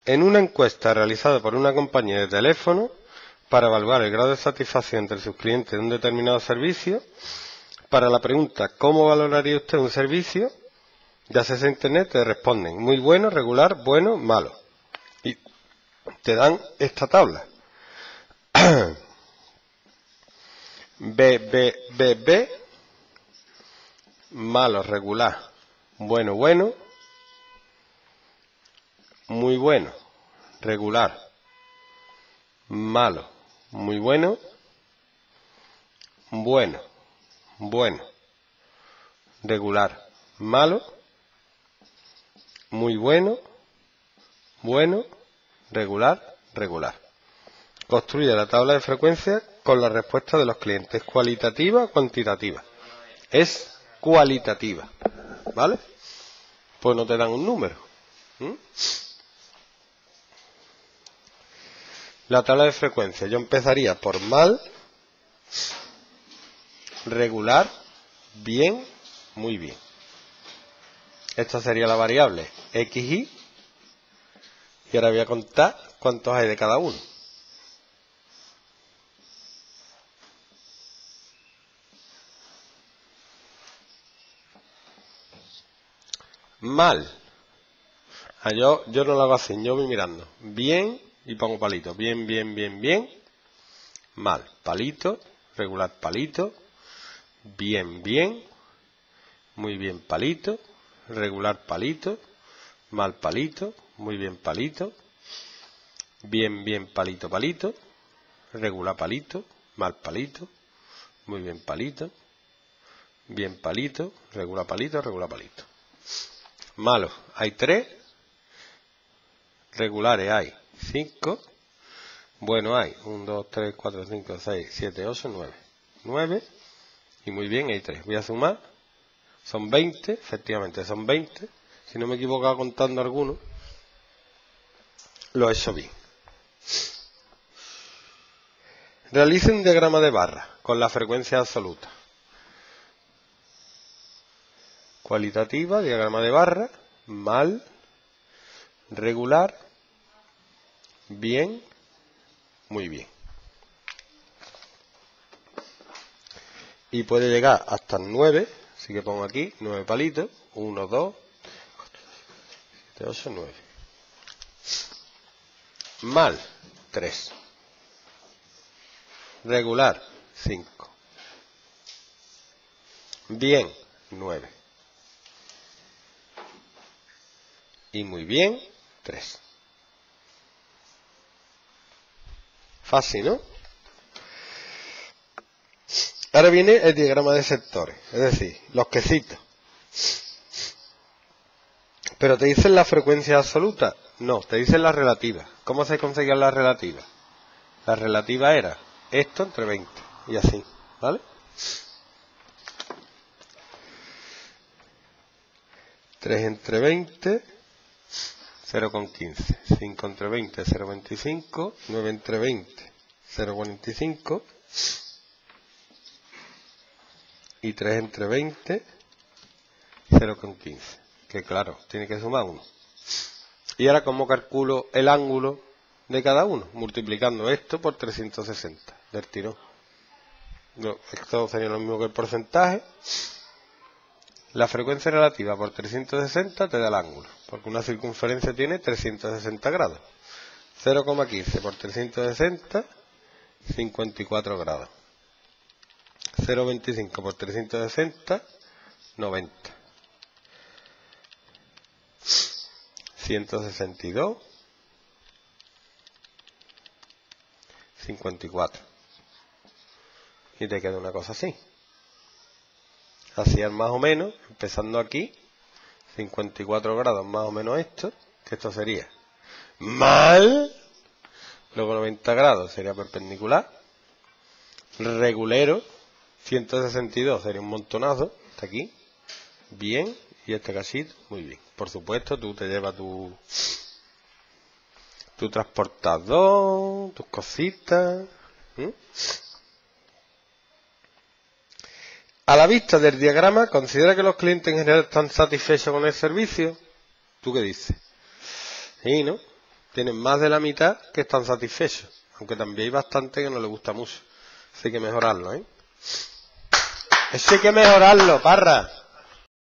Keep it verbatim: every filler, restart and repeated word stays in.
En una encuesta realizada por una compañía de teléfono para evaluar el grado de satisfacción entre sus clientes de un determinado servicio, para la pregunta ¿cómo valoraría usted un servicio?, de acceso a Internet te responden muy bueno, regular, bueno, malo. Y te dan esta tabla. B, B, B, B, malo, regular, bueno, bueno, muy bueno, regular, malo, muy bueno, bueno, bueno, regular, malo, muy bueno, bueno, regular, regular. Construye la tabla de frecuencias con la respuesta de los clientes. ¿Es cualitativa o cuantitativa? Es cualitativa, ¿vale? Pues no te dan un número. ¿Mm? La tabla de frecuencias. Yo empezaría por mal, regular, bien, muy bien. Esta sería la variable xy. Y ahora voy a contar cuántos hay de cada uno. Mal. Ah, yo, yo no lo hago así, yo voy mirando. Bien y pongo palito. Bien, bien, bien, bien. Mal. Palito. Regular, palito. Bien, bien. Muy bien, palito. Regular, palito. Mal, palito. Muy bien, palito. Bien, bien, palito, palito. Regular, palito. Mal, palito. Muy bien, palito. Bien, palito. Regular, palito. Regular, palito. Malos hay tres. Regulares hay cinco. Bueno hay uno, dos, tres, cuatro, cinco, seis, siete, ocho, nueve. nueve. Y muy bien hay tres. Voy a sumar. Son veinte. Efectivamente son veinte. Si no me he equivocado contando algunos, lo he hecho bien. Realice un diagrama de barra con la frecuencia absoluta. Cualitativa, diagrama de barra, mal, regular, bien, muy bien. Y puede llegar hasta el nueve, así que pongo aquí nueve palitos, uno, dos, siete, ocho, nueve. Mal, tres. Regular, cinco. Bien, nueve. Y muy bien, tres. Fácil, ¿no? Ahora viene el diagrama de sectores, es decir, los quesitos. ¿Pero te dicen la frecuencia absoluta? No, te dicen la relativa. ¿Cómo se conseguían las relativas? La relativa era esto entre veinte, y así, ¿vale? tres entre veinte, cero coma quince. cinco entre veinte, cero coma veinticinco. nueve entre veinte, cero coma cuarenta y cinco. Y tres entre veinte, cero coma quince. Que claro, tiene que sumar uno. Y ahora, ¿cómo calculo el ángulo de cada uno? Multiplicando esto por trescientos sesenta del tirón. No, esto sería lo mismo que el porcentaje. La frecuencia relativa por trescientos sesenta te da el ángulo, porque una circunferencia tiene trescientos sesenta grados. cero coma quince por trescientos sesenta, cincuenta y cuatro grados. cero coma veinticinco por trescientos sesenta, noventa. ciento sesenta y dos, cincuenta y cuatro. Y te queda una cosa así. Hacían más o menos, empezando aquí, cincuenta y cuatro grados más o menos esto, que esto sería mal, luego noventa grados sería perpendicular, regulero, ciento sesenta y dos sería un montonazo, hasta aquí, bien, y este cachito, muy bien. Por supuesto, tú te llevas tu, tu transportador, tus cositas. ¿Mm? A la vista del diagrama, ¿considera que los clientes en general están satisfechos con el servicio? ¿Tú qué dices? Sí, ¿no? tienen más de la mitad que están satisfechos. Aunque también hay bastante que no le gusta mucho. Así que mejorarlo, ¿eh? Eso hay que mejorarlo, Parra.